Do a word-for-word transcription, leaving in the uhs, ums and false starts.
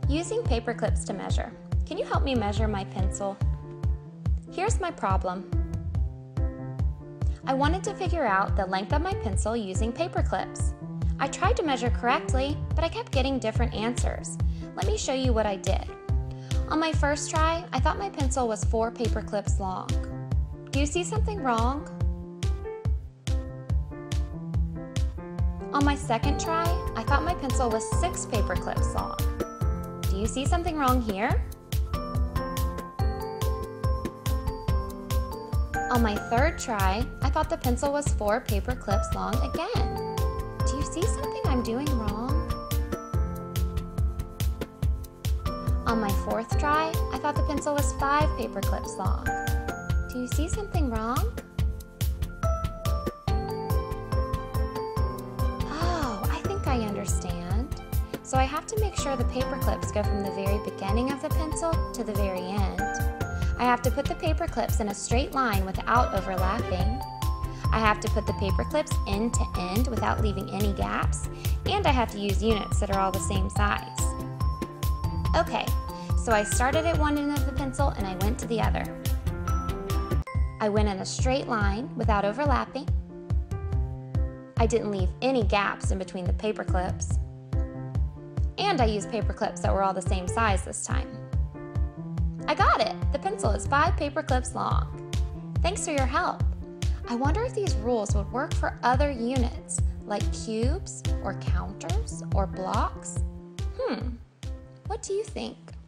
Using paper clips to measure. Can you help me measure my pencil? Here's my problem. I wanted to figure out the length of my pencil using paper clips. I tried to measure correctly, but I kept getting different answers. Let me show you what I did. On my first try, I thought my pencil was four paper clips long. Do you see something wrong? On my second try, I thought my pencil was six paper clips long. Do you see something wrong here? On my third try, I thought the pencil was four paper clips long again. Do you see something I'm doing wrong? On my fourth try, I thought the pencil was five paper clips long. Do you see something wrong? Oh, I think I understand. So I have to make sure the paper clips go from the very beginning of the pencil to the very end. I have to put the paper clips in a straight line without overlapping. I have to put the paper clips end to end without leaving any gaps, and I have to use units that are all the same size. Okay, so I started at one end of the pencil and I went to the other. I went in a straight line without overlapping. I didn't leave any gaps in between the paper clips. And I used paper clips that were all the same size this time. I got it! The pencil is five paper clips long. Thanks for your help. I wonder if these rules would work for other units, like cubes, or counters, or blocks? Hmm, what do you think?